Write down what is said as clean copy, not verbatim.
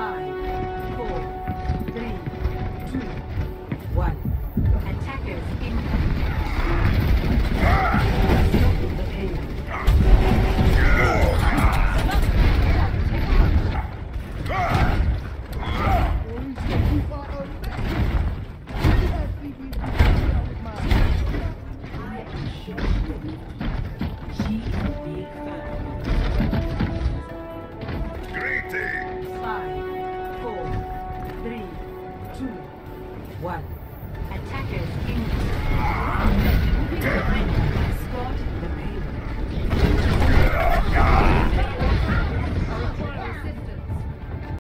5, 4, 3, 2, 1. Attackers incoming. Stop the payload. Greetings! 5, 4, 3, 2, 1.